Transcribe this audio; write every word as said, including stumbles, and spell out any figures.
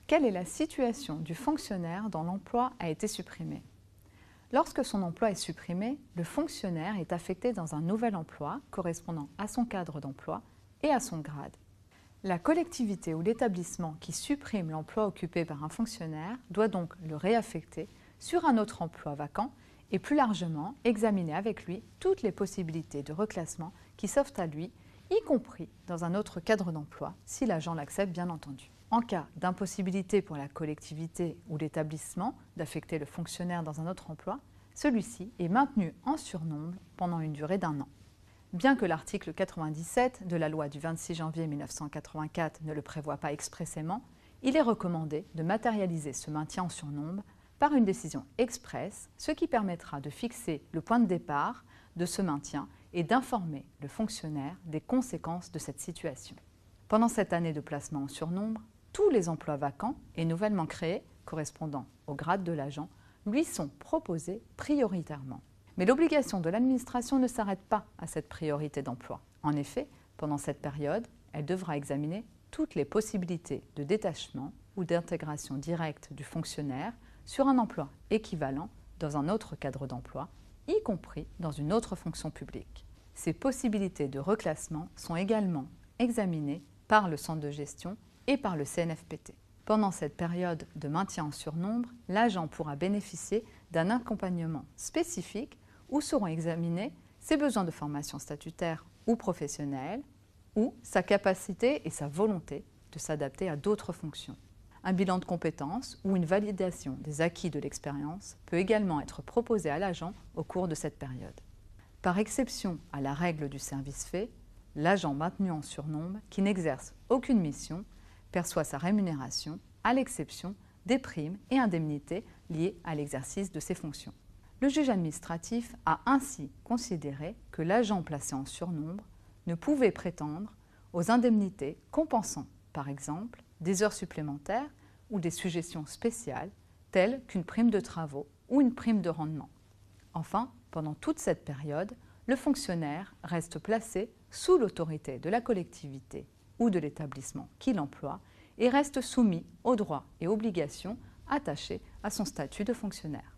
Quelle est la situation du fonctionnaire dont l'emploi a été supprimé? Lorsque son emploi est supprimé, le fonctionnaire est affecté dans un nouvel emploi correspondant à son cadre d'emploi et à son grade. La collectivité ou l'établissement qui supprime l'emploi occupé par un fonctionnaire doit donc le réaffecter sur un autre emploi vacant et plus largement examiner avec lui toutes les possibilités de reclassement qui s'offrent à lui, y compris dans un autre cadre d'emploi, si l'agent l'accepte bien entendu. En cas d'impossibilité pour la collectivité ou l'établissement d'affecter le fonctionnaire dans un autre emploi, celui-ci est maintenu en surnombre pendant une durée d'un an. Bien que l'article quatre-vingt-dix-sept de la loi du vingt-six janvier mille neuf cent quatre-vingt-quatre ne le prévoit pas expressément, il est recommandé de matérialiser ce maintien en surnombre par une décision expresse, ce qui permettra de fixer le point de départ de ce maintien et d'informer le fonctionnaire des conséquences de cette situation. Pendant cette année de placement en surnombre, tous les emplois vacants et nouvellement créés, correspondant au grade de l'agent, lui sont proposés prioritairement. Mais l'obligation de l'administration ne s'arrête pas à cette priorité d'emploi. En effet, pendant cette période, elle devra examiner toutes les possibilités de détachement ou d'intégration directe du fonctionnaire sur un emploi équivalent dans un autre cadre d'emploi, y compris dans une autre fonction publique. Ces possibilités de reclassement sont également examinées par le centre de gestion et par le C N F P T. Pendant cette période de maintien en surnombre, l'agent pourra bénéficier d'un accompagnement spécifique où seront examinés ses besoins de formation statutaire ou professionnelle ou sa capacité et sa volonté de s'adapter à d'autres fonctions. Un bilan de compétences ou une validation des acquis de l'expérience peut également être proposé à l'agent au cours de cette période. Par exception à la règle du service fait, l'agent maintenu en surnombre qui n'exerce aucune mission perçoit sa rémunération à l'exception des primes et indemnités liées à l'exercice de ses fonctions. Le juge administratif a ainsi considéré que l'agent placé en surnombre ne pouvait prétendre aux indemnités compensant, par exemple, des heures supplémentaires ou des suggestions spéciales telles qu'une prime de travaux ou une prime de rendement. Enfin, pendant toute cette période, le fonctionnaire reste placé sous l'autorité de la collectivité ou de l'établissement qui l'emploie et reste soumis aux droits et obligations attachés à son statut de fonctionnaire.